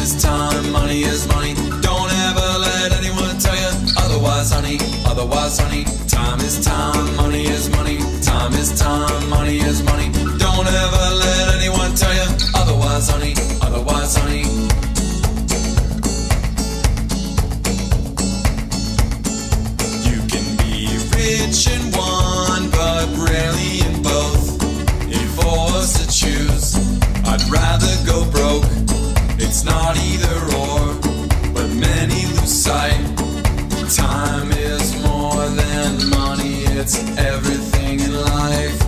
is time, money is money. Don't ever let anyone tell you otherwise, honey. Otherwise, honey. Time is time, money is money. Time is time, money is money. Don't ever let anyone tell you otherwise, honey. Otherwise, honey. You can be rich in one, but rarely in both. If forced to choose, I'd rather go broke. It's not either or, but many lose sight. Time is more than money, it's everything in life.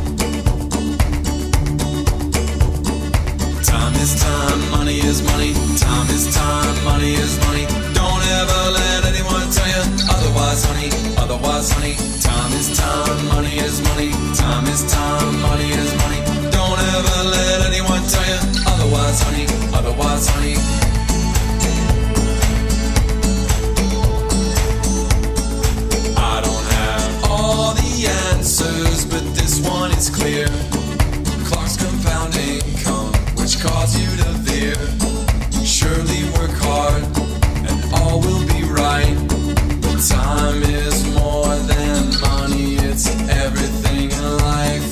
Time is time, money is money. Time is time, money is money. Don't ever let anyone tell you otherwise, honey. Otherwise, honey. Time is time, money is money. Time is time, money is money. Don't ever let anyone tell you otherwise, honey. Otherwise, honey. I don't have all the answers, but this one is clear. Clock's compound income, which cause you to veer. Surely work hard, and all will be right. But time is more than money, it's everything in life.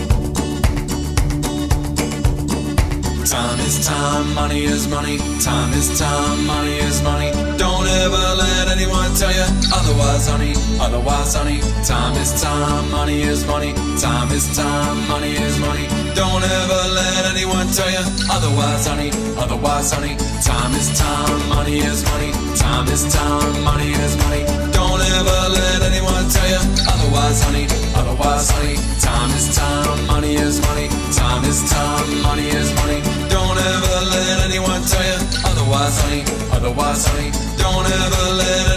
Time is time, money is money. Time is time, money is money. Don't ever let anyone tell you otherwise, honey. Otherwise, honey. Time is time, money is money. Time is time, money is money. Don't ever let anyone tell you otherwise, honey. Otherwise, honey. Time is time, money is money. Time is time, money is money. Don't ever let anyone tell you otherwise, honey. Otherwise, honey. Time is time, money is money. Time is time, money is money. Don't ever let anyone tell you otherwise, honey. Otherwise, honey. Don't ever let